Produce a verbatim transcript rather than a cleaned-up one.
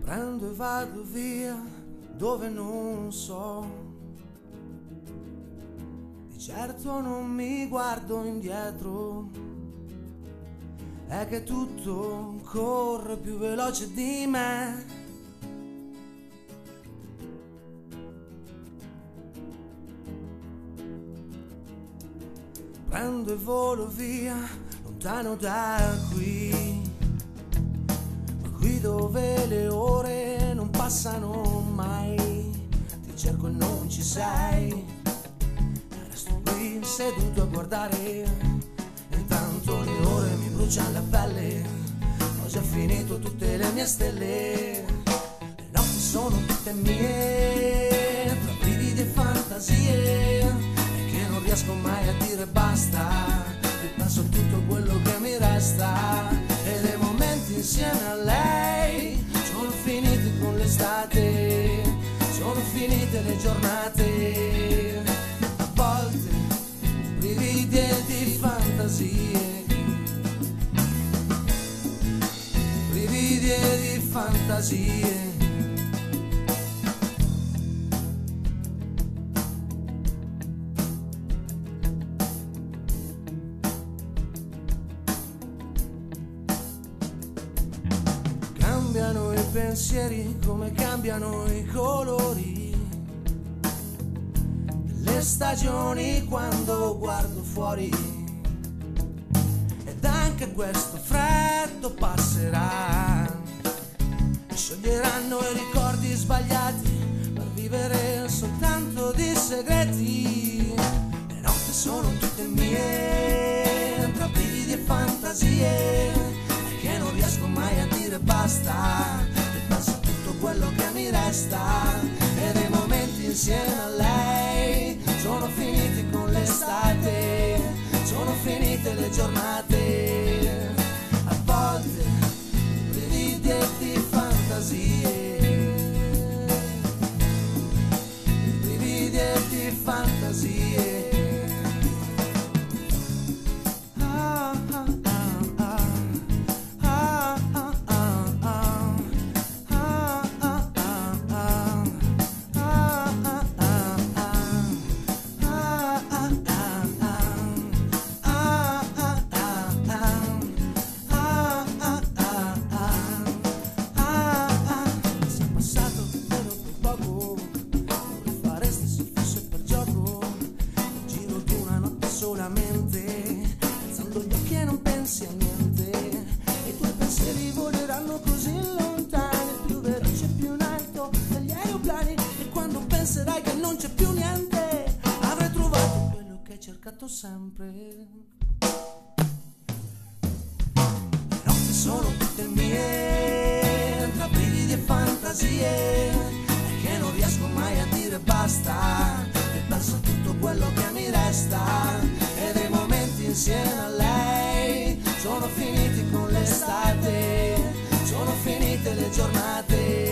Prendo e vado via dove non so. Di certo non mi guardo indietro. È che tutto corre più veloce di me. Prendo e volo via, lontano da qui, ma qui dove le ore non passano mai. Ti cerco e non ci sei, e resto qui seduto a guardare. E intanto le ore mi bruciano la pelle, ho già finito tutte le mie stelle. Le notti sono tutte mie, tra brividi e fantasie, non riesco mai a dire basta, ripenso a tutto quello che mi resta. E dei momenti insieme a lei sono finiti con l'estate, sono finite le giornate, a volte brividi e di fantasie, brividi e di fantasie. Cambiano i pensieri come cambiano i colori, le stagioni quando guardo fuori. Ed anche questo freddo passerà, e scioglieranno i ricordi sbagliati per vivere soltanto di segreti. Le notti sono tutte mie, tra brividi e fantasie, che non riesco mai a dire basta, ripenso a tutto quello che mi resta. E dei momenti insieme a lei sono finiti con l'estate, sono finite le giornate, a volte brividi e di fantasie, brividi e di fantasie. Solamente alzando gli occhi e non pensi a niente, e i tuoi pensieri voleranno così lontani, più veloce e più in alto degli aeroplani. E quando penserai che non c'è più niente, avrai trovato quello che hai cercato sempre. Le notti sono tutte mie, tra brividi e fantasie, che non riesco mai a dire basta, e penso a tutto quello che mi resta. E dei momenti insieme a lei sono finiti con l'estate, sono finite le giornate,